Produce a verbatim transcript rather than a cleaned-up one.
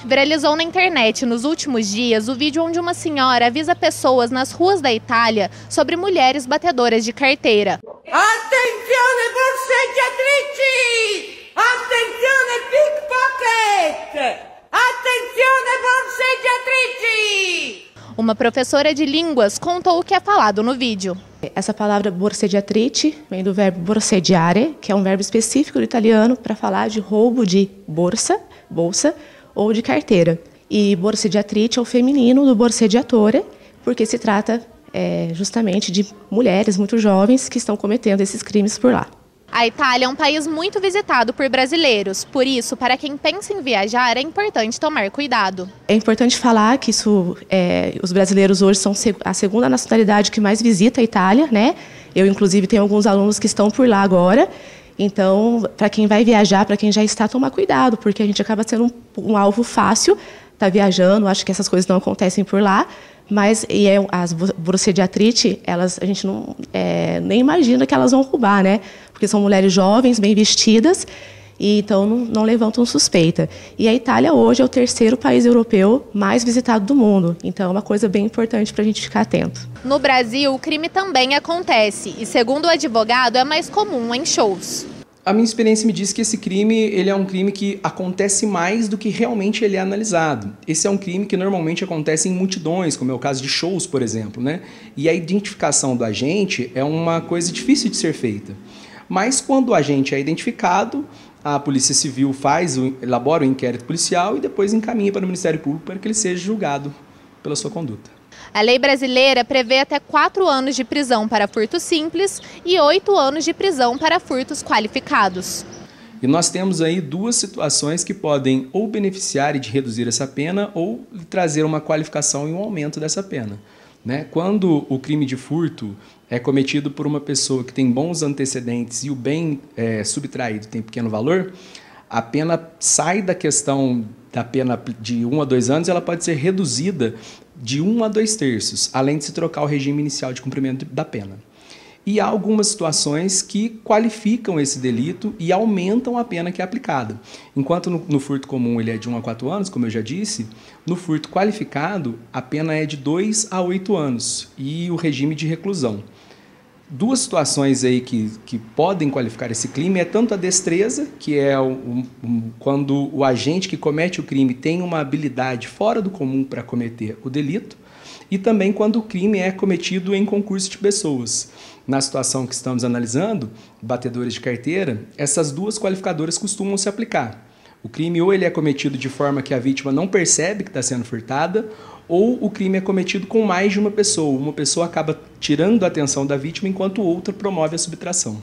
Viralizou na internet nos últimos dias o vídeo onde uma senhora avisa pessoas nas ruas da Itália sobre mulheres batedoras de carteira. Attenzione borseggiatrici! Attenzione pickpocket! Attenzione borseggiatrici! Uma professora de línguas contou o que é falado no vídeo. Essa palavra borseggiatrice vem do verbo borseggiare, que é um verbo específico do italiano para falar de roubo de bolsa, bolsa ou de carteira. E borseggiatrice é o feminino do borseggiatore, porque se trata é, justamente de mulheres muito jovens que estão cometendo esses crimes por lá. A Itália é um país muito visitado por brasileiros, por isso, para quem pensa em viajar, é importante tomar cuidado. É importante falar que isso, é, os brasileiros hoje são a segunda nacionalidade que mais visita a Itália, né? Eu, inclusive, tenho alguns alunos que estão por lá agora. Então, para quem vai viajar, para quem já está, tomar cuidado, porque a gente acaba sendo um, um alvo fácil, tá viajando, acho que essas coisas não acontecem por lá. Mas e é, as borseggiatrici, elas, a gente não, é, nem imagina que elas vão roubar, né? Porque são mulheres jovens, bem vestidas, e então não, não levantam suspeita. E a Itália hoje é o terceiro país europeu mais visitado do mundo. Então é uma coisa bem importante para a gente ficar atento. No Brasil, o crime também acontece, e segundo o advogado, é mais comum em shows. A minha experiência me diz que esse crime ele é um crime que acontece mais do que realmente ele é analisado. Esse é um crime que normalmente acontece em multidões, como é o caso de shows, por exemplo, né? E a identificação do agente é uma coisa difícil de ser feita. Mas quando o agente é identificado, a Polícia Civil faz, elabora o inquérito policial e depois encaminha para o Ministério Público para que ele seja julgado pela sua conduta. A lei brasileira prevê até quatro anos de prisão para furto simples e oito anos de prisão para furtos qualificados. E nós temos aí duas situações que podem ou beneficiar de reduzir essa pena ou trazer uma qualificação e um aumento dessa pena. Né? Quando o crime de furto é cometido por uma pessoa que tem bons antecedentes e o bem é, subtraído tem pequeno valor, a pena sai da questão da pena de um a dois anos, ela pode ser reduzida de um a dois terços, além de se trocar o regime inicial de cumprimento da pena. E há algumas situações que qualificam esse delito e aumentam a pena que é aplicada. Enquanto no, no furto comum ele é de um a quatro anos, como eu já disse, no furto qualificado a pena é de dois a oito anos e o regime de reclusão. Duas situações aí que, que podem qualificar esse crime é tanto a destreza, que é o, um, quando o agente que comete o crime tem uma habilidade fora do comum para cometer o delito, e também quando o crime é cometido em concurso de pessoas. Na situação que estamos analisando, batedores de carteira, essas duas qualificadoras costumam se aplicar. O crime ou ele é cometido de forma que a vítima não percebe que está sendo furtada, ou o crime é cometido com mais de uma pessoa. Uma pessoa acaba tirando a atenção da vítima enquanto outra promove a subtração.